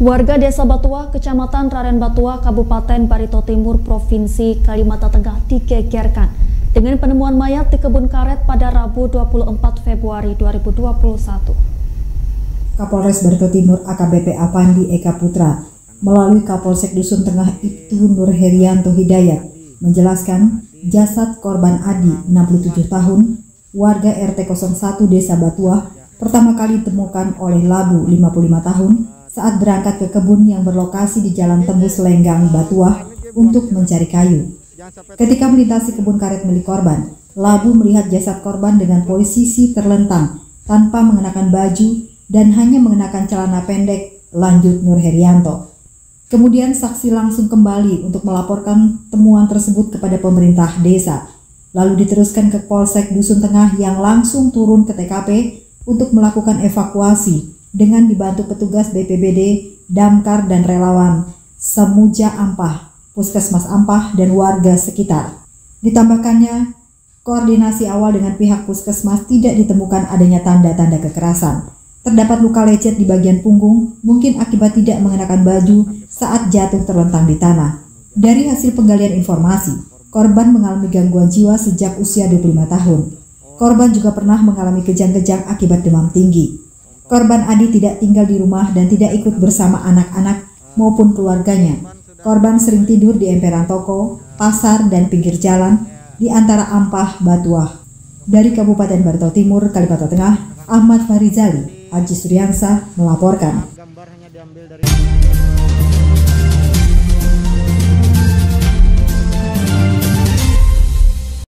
Warga Desa Batuah, Kecamatan Raden Batuah, Kabupaten Barito Timur, Provinsi Kalimantan Tengah digegerkan dengan penemuan mayat di kebun karet pada Rabu 24 Februari 2021. Kapolres Barito Timur AKBP Apandi Eka Putra melalui Kapolsek Dusun Tengah Ibtu Nur Herianto Hidayat menjelaskan jasad korban Adi 67 tahun warga RT 01 Desa Batuah pertama kali ditemukan oleh Labu 55 tahun saat berangkat ke kebun yang berlokasi di Jalan Tembus Lenggang Batuah untuk mencari kayu. Ketika melintasi kebun karet milik korban, Labu melihat jasad korban dengan posisi terlentang tanpa mengenakan baju dan hanya mengenakan celana pendek, lanjut Nur Herianto. Kemudian saksi langsung kembali untuk melaporkan temuan tersebut kepada pemerintah desa. Lalu diteruskan ke Polsek Dusun Tengah yang langsung turun ke TKP untuk melakukan evakuasi dengan dibantu petugas BPBD, Damkar dan relawan Semuja Ampah, Puskesmas Ampah dan warga sekitar. Ditambahkannya, koordinasi awal dengan pihak Puskesmas tidak ditemukan adanya tanda-tanda kekerasan. Terdapat luka lecet di bagian punggung, mungkin akibat tidak mengenakan baju saat jatuh terlentang di tanah. Dari hasil penggalian informasi, korban mengalami gangguan jiwa sejak usia 25 tahun. Korban juga pernah mengalami kejang-kejang akibat demam tinggi. Korban Adi tidak tinggal di rumah dan tidak ikut bersama anak-anak maupun keluarganya. Korban sering tidur di emperan toko, pasar, dan pinggir jalan di antara Ampah, Batuah. Dari Kabupaten Barito Timur, Kalimantan Tengah, Ahmad Farizali, Haji Suryansah melaporkan.